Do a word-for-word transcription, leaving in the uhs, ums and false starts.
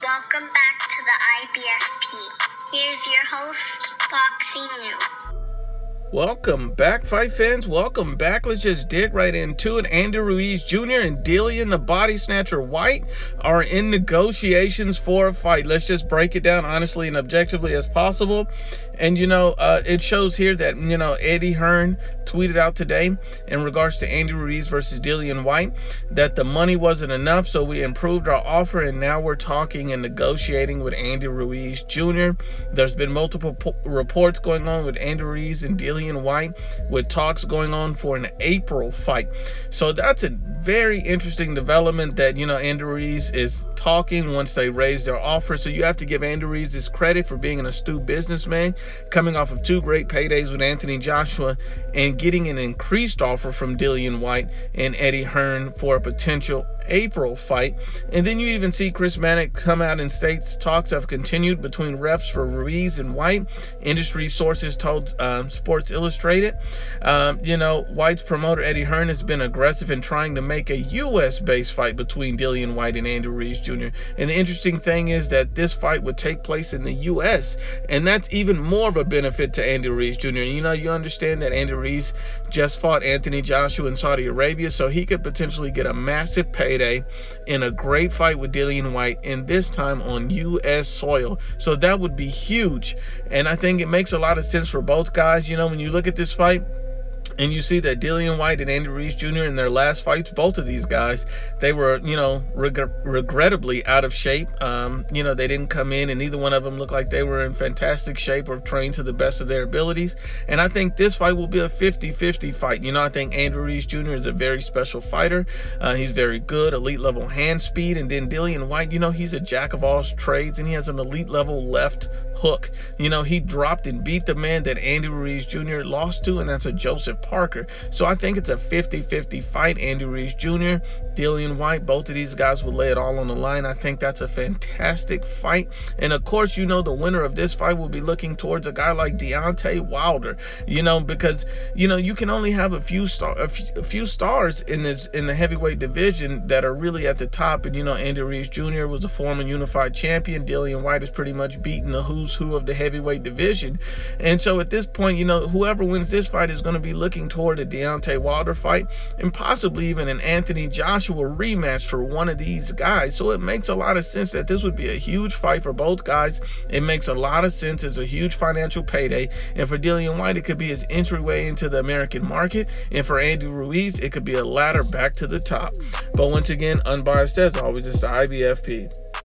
Welcome back to the I B F P. Here's your host, Boxing News. Welcome back, fight fans. Welcome back. Let's just dig right into it. Andy Ruiz Junior and Dillian the Body Snatcher Whyte are in negotiations for a fight. Let's just break it down honestly and objectively as possible. And, you know, uh, it shows here that, you know, Eddie Hearn tweeted out today in regards to Andy Ruiz versus Dillian Whyte that the money wasn't enough, so we improved our offer, and now we're talking and negotiating with Andy Ruiz Junior There's been multiple po- reports going on with Andy Ruiz and Dillian Whyte, with talks going on for an April fight. So that's a very interesting development that, you know, Andy Ruiz is talking once they raise their offer. So you have to give Andy Ruiz his credit for being an astute businessman, coming off of two great paydays with Anthony Joshua and getting an increased offer from Dillian Whyte and Eddie Hearn for a potential April fight. And then you even see Chris Mannix come out and states talks have continued between reps for Ruiz and Whyte. Industry sources told um, Sports Illustrated. Um, you know, Whyte's promoter Eddie Hearn has been aggressive in trying to make a U S based fight between Dillian Whyte and Andy Ruiz Junior And the interesting thing is that this fight would take place in the U S, and that's even more of a benefit to Andy Ruiz Junior You know, you understand that Andy Ruiz just fought Anthony Joshua in Saudi Arabia, so he could potentially get a massive payday in a great fight with Dillian Whyte, and this time on U S soil. So that would be huge, and I think it makes a lot of sense for both guys. You know, when you look at this fight and you see that Dillian Whyte and Andy Ruiz Junior in their last fights, both of these guys, they were, you know, reg- regrettably out of shape. Um, you know, they didn't come in, and neither one of them looked like they were in fantastic shape or trained to the best of their abilities. And I think this fight will be a fifty-fifty fight. You know, I think Andy Ruiz Junior is a very special fighter. Uh, he's very good, elite level hand speed. And then Dillian Whyte, you know, he's a jack of all trades, and he has an elite level left hook. You know, he dropped and beat the man that Andy Ruiz Junior lost to, and that's a Joseph Parker. So I think it's a fifty-fifty fight. Andy Ruiz Junior, Dillian Whyte, both of these guys will lay it all on the line. I think that's a fantastic fight. And of course, you know, the winner of this fight will be looking towards a guy like Deontay Wilder, you know, because, you know, you can only have a few star a few, a few stars in this in the heavyweight division that are really at the top. And, you know, Andy Ruiz Junior was a former unified champion. Dillian Whyte has pretty much beaten the who's who of the heavyweight division. And so at this point, you know, whoever wins this fight is going to be looking toward a Deontay Wilder fight, and possibly even an Anthony Joshua rematch for one of these guys. So it makes a lot of sense that this would be a huge fight for both guys. It makes a lot of sense. It's a huge financial payday, and for Dillian Whyte, it could be his entryway into the American market, and for Andy Ruiz, it could be a ladder back to the top. But once again, unbiased as always, it's the I B F P.